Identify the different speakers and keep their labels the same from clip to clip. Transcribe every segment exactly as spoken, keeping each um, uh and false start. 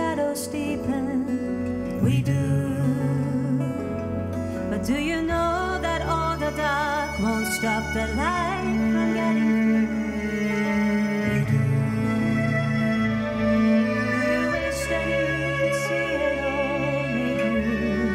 Speaker 1: shadows deepen, we do. But do you know that all the dark won't stop the light from getting through? We do. Do you wish that you could see it all made new?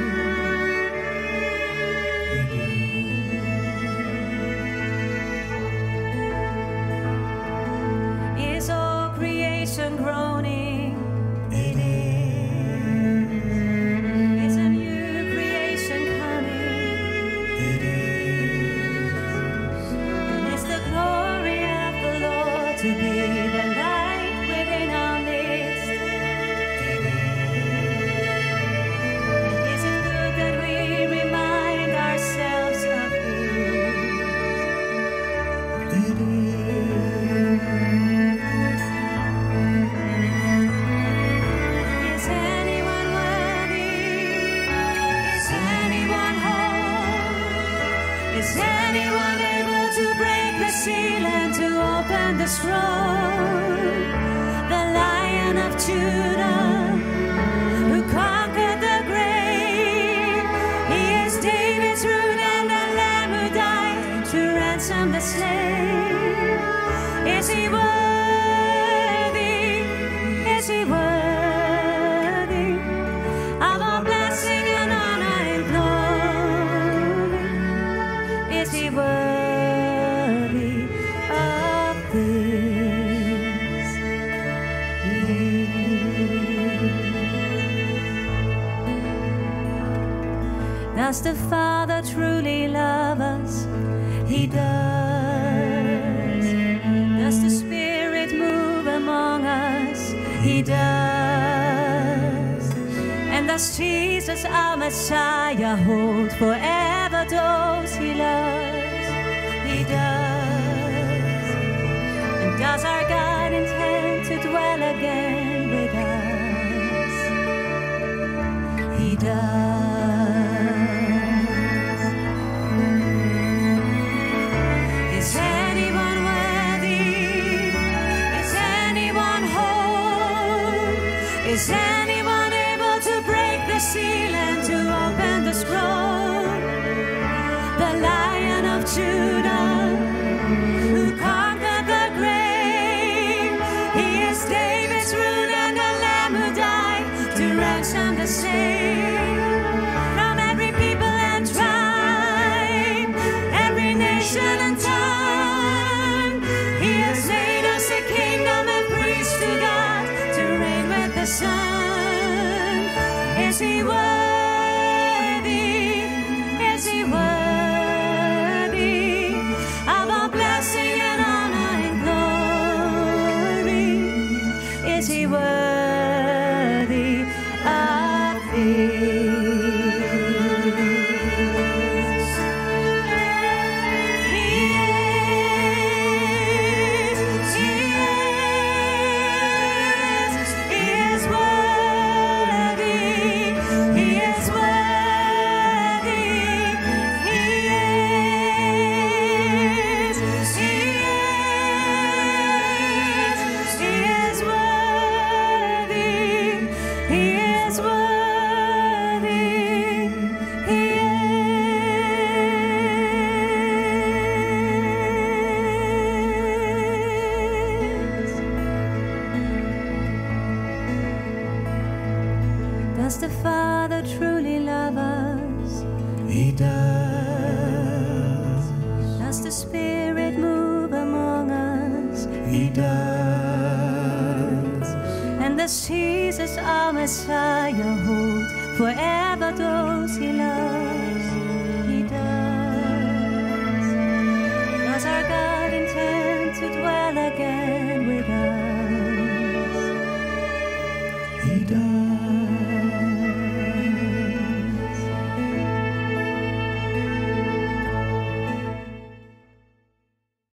Speaker 1: We do. Is all creation groaning? It is. Is a new creation coming? It is. And is the glory of the Lord to be the light within our midst? It is. And is it good that we remind ourselves of Him? It is. Is anyone worthy? Is anyone whole? Is anyone able to break the seal and to open the scroll? The Lion of Judah, who conquered the grave, He is David's root and the Lamb who died to ransom the slave. Is He worthy? Is He worthy of all blessing and honor and glory? Is He worthy of this? Yes. Does the Father truly love us? He does. Does the Spirit move among us? He does. And does Jesus, our Messiah, hold forever those He loves? He does. And does our God intend to dwell again with us? He does. Is anyone worthy? Is anyone whole? Is anyone able to break the seal and to open the scroll? The Lion of Judah, who conquered the grave, He is David's root and the Lamb who died to ransom the slave. From every people and tribe, every nation and tongue, He has made us a kingdom and priests to God, to reign with the Son. Is He worthy? Is He worthy of all blessing and honor and glory? Is He worthy of this? He is, He is, He is worthy, He is worthy, He is, He is, He is worthy, He is worthy, He is. Does the Father truly love us? He does. Does the Spirit move among us? He does. And does Jesus, our Messiah, hold forever those He loves?